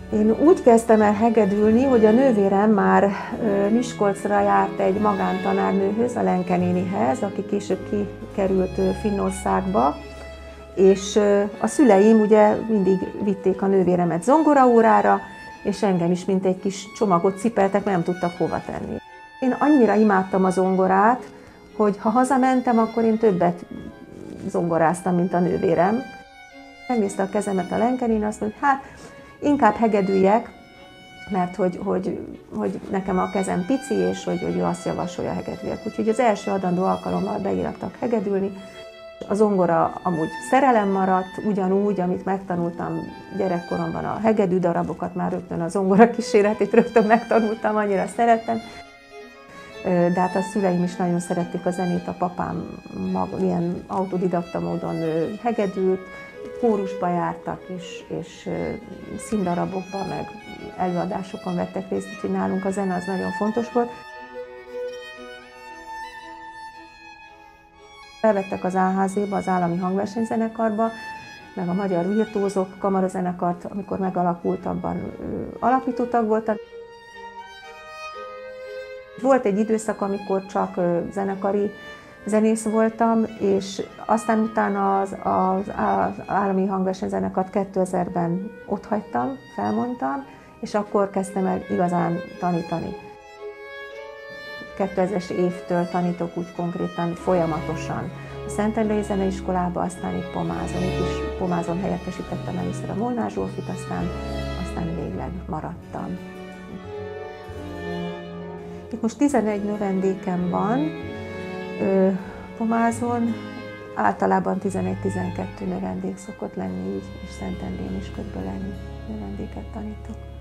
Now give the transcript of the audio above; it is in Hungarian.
Én úgy kezdtem el hegedülni, hogy a nővérem már Miskolcra járt egy magántanárnőhöz, a Lenke nénihez, aki később kikerült Finnországba, és a szüleim ugye mindig vitték a nővéremet zongoraórára, és engem is mint egy kis csomagot cipeltek, mert nem tudtak hova tenni. Én annyira imádtam a zongorát, hogy ha hazamentem, akkor én többet zongoráztam, mint a nővérem. Megnézte a kezemet a Lenke néni, azt mondta, hát inkább hegedüljek, mert hogy nekem a kezem pici, és hogy ő azt javasolja, hegedüljek. Úgyhogy az első adandó alkalommal beírattak hegedülni. A zongora amúgy szerelem maradt, ugyanúgy, amit megtanultam gyerekkoromban, a hegedű darabokat, már rögtön a zongora kíséretét rögtön megtanultam, annyira szerettem. De hát a szüleim is nagyon szerették a zenét, a papám ilyen autodidakta módon hegedült, kórusba jártak, és színdarabokban, meg előadásokon vettek részt, úgyhogy nálunk a zene az nagyon fontos volt. Elvettek az AHZ-ba, az Állami Hangversenyzenekarba, meg a Magyar Virtuózok Kamarazenekart, amikor megalakult, abban alapító tag voltam. Volt egy időszak, amikor csak zenekari zenész voltam, és aztán utána az Állami Hangversenyzenekart 2000-ben otthagytam, felmondtam, és akkor kezdtem el igazán tanítani. 2000-es évtől tanítok úgy konkrétan, folyamatosan. A Szentendrei Zeneiskolába, aztán itt Pomázon. Itt is Pomázon helyettesítettem először a Molnár Zsófit, aztán végleg maradtam. Itt most 11 növendékem van Pomázon, általában 11-12 növendék szokott lenni így, és Szentendrén is kb. Ennyi növendéket tanítok.